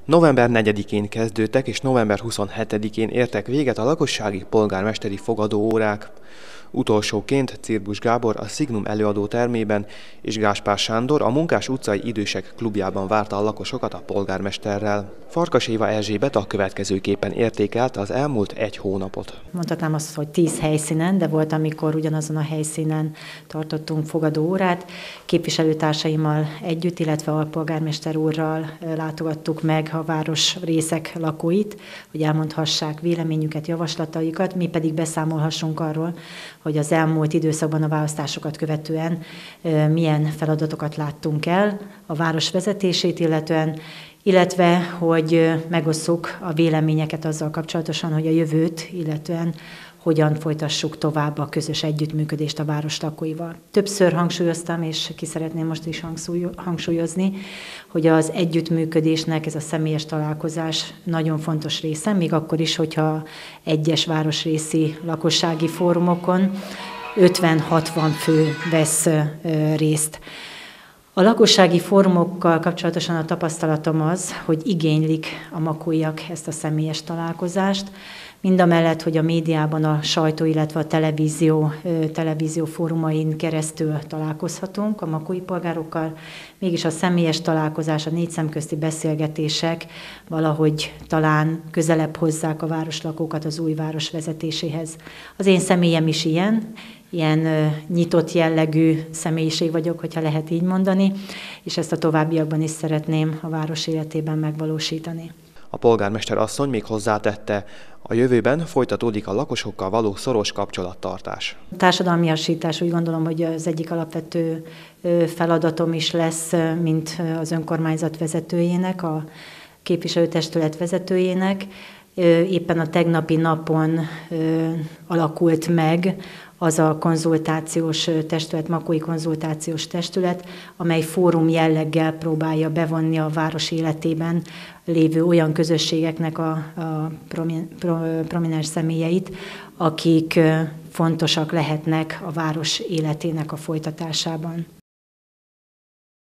November 4-én kezdődtek és november 27-én értek véget a lakossági polgármesteri fogadóórák. Utolsóként Cirbusz Gábor a Signum előadó termében és Gáspár Sándor a Munkás utcai idősek klubjában várta a lakosokat a polgármesterrel. Farkas Éva Erzsébet a következőképpen értékelte az elmúlt egy hónapot. Mondhatnám azt, hogy 10 helyszínen, de volt, amikor ugyanazon a helyszínen tartottunk fogadóórát. Képviselőtársaimmal együtt, illetve a polgármester úrral látogattuk meg a város részek lakóit, hogy elmondhassák véleményüket, javaslataikat, mi pedig beszámolhassunk arról, hogy az elmúlt időszakban a választásokat követően milyen feladatokat láttunk el a város vezetését illetően, illetve hogy megosszuk a véleményeket azzal kapcsolatosan, hogy a jövőt illetően hogyan folytassuk tovább a közös együttműködést a város lakóival. Többször hangsúlyoztam, és ki szeretném most is hangsúlyozni, hogy az együttműködésnek ez a személyes találkozás nagyon fontos része, még akkor is, hogyha egyes városrészi lakossági fórumokon 50-60 fő vesz részt. A lakossági fórumokkal kapcsolatosan a tapasztalatom az, hogy igénylik a makóiak ezt a személyes találkozást, mindamellett, hogy a médiában a sajtó, illetve a televízió fórumain keresztül találkozhatunk a makói polgárokkal, mégis a személyes találkozás, a négy szemközti beszélgetések valahogy talán közelebb hozzák a városlakókat az új város vezetéséhez. Az én személyem is ilyen nyitott jellegű személyiség vagyok, hogyha lehet így mondani, és ezt a továbbiakban is szeretném a város életében megvalósítani. A polgármester asszony még hozzátette, a jövőben folytatódik a lakosokkal való szoros kapcsolattartás. A társadalmiasítás úgy gondolom, hogy az egyik alapvető feladatom is lesz, mint az önkormányzat vezetőjének, a képviselőtestület vezetőjének. Éppen a tegnapi napon alakult meg az a konzultációs testület, makói konzultációs testület, amely fórum jelleggel próbálja bevonni a város életében lévő olyan közösségeknek a prominens személyeit, akik fontosak lehetnek a város életének a folytatásában.